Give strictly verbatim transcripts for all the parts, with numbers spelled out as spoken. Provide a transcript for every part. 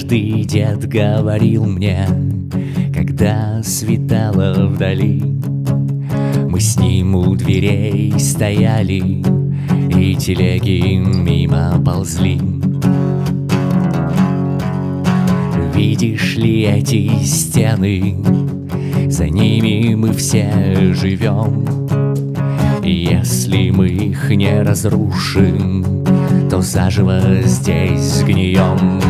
Однажды дед говорил мне, когда светало вдали, мы с ним у дверей стояли, и телеги мимо ползли. Видишь ли эти стены? За ними мы все живем. Если мы их не разрушим, то заживо здесь сгнием.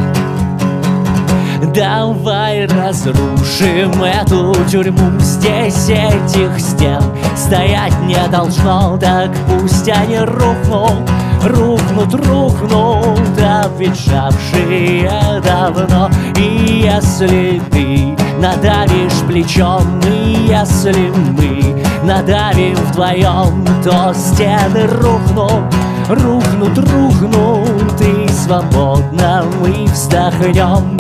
Давай разрушим эту тюрьму. Здесь этих стен стоять не должно. Так пусть они рухнут, рухнут, рухнут, обветшавшие давно. И если ты надавишь плечом, и если мы надавим вдвоем, то стены рухнут, рухнут, рухнут, и свободно мы вздохнем.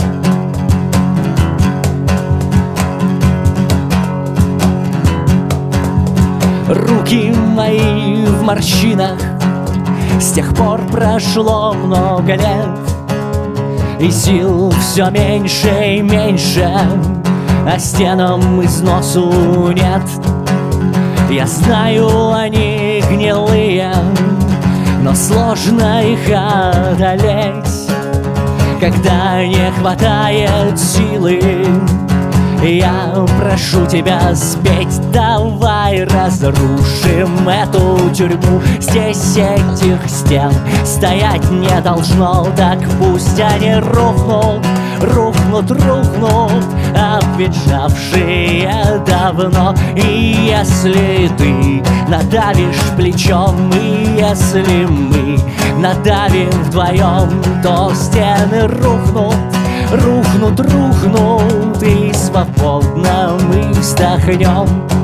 Руки мои в морщинах, с тех пор прошло много лет, и сил все меньше и меньше, а стенам износу нет. Я знаю, они гнилые, но сложно их одолеть, когда не хватает силы. Я прошу тебя спеть, давай разрушим эту тюрьму. Здесь этих стен стоять не должно. Так пусть они рухнут, рухнут, рухнут, обветшавшие давно. И если ты надавишь плечом, и если мы надавим вдвоем, то стены рухнут, рухнут, рухнут, и свободно мы вздохнем.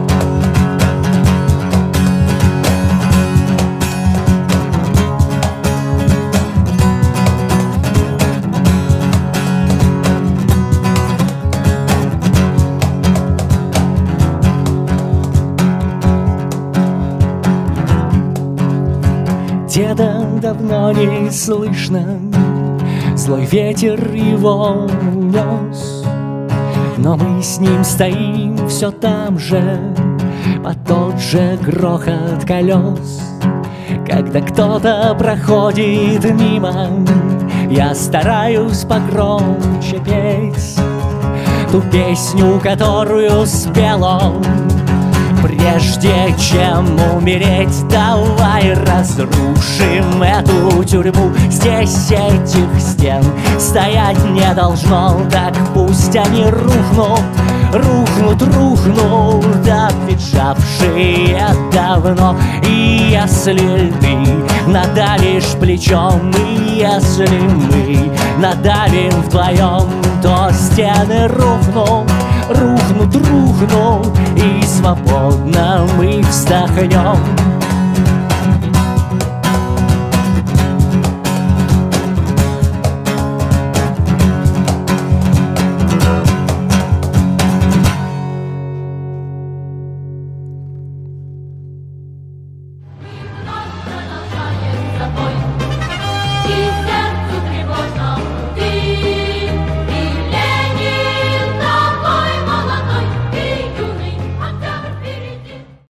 Деда давно не слышно, злой ветер его унес, но мы с ним стоим все там же, под тот же грохот колес. Когда кто-то проходит мимо, я стараюсь погромче петь ту песню, которую спел он. Прежде чем умереть, давай разрушим эту тюрьму. Здесь этих стен стоять не должно. Так пусть они рухнут, рухнут, рухнут, обветшавшие давно. И если ты надавишь плечом, и если мы надавим вдвоем, то стены рухнут, рухнут, рухнут, и свободно мы вздохнем.